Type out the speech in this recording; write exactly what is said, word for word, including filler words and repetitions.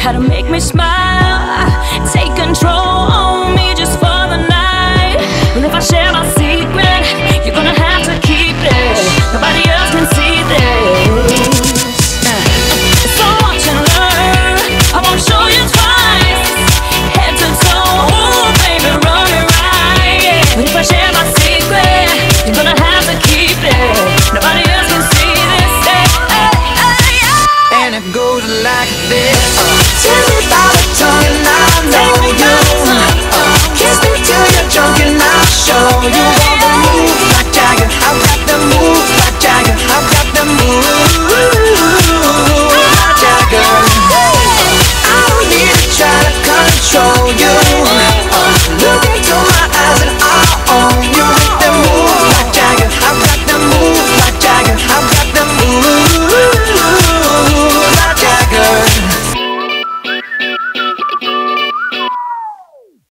how to make me smile, take control on me just for the night. And if I share my secret, you're gonna have to keep it. Nobody else can see this. So watch and learn, I won't show you twice. Head to toe, ooh, baby, run it right. But if I share my secret, you're gonna have to keep it. Nobody else can see this. Hey, hey, hey, hey. And it goes like this. Tell me about the tongue and I'll know you. Kiss me till you're drunk and I'll show you all the moves like Jagger. I've got the moves like Jagger. I've got the moves like Jagger. I don't need to try to control you.